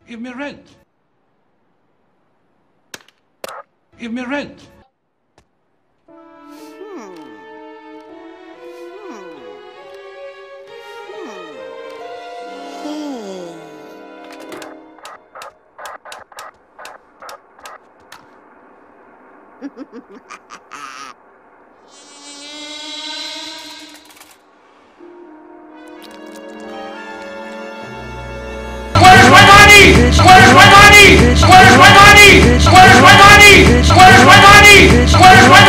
Give me rent. Give me rent. Where's my money? Where's my money? Where's my money? Where's my money? Where's my money? Where's my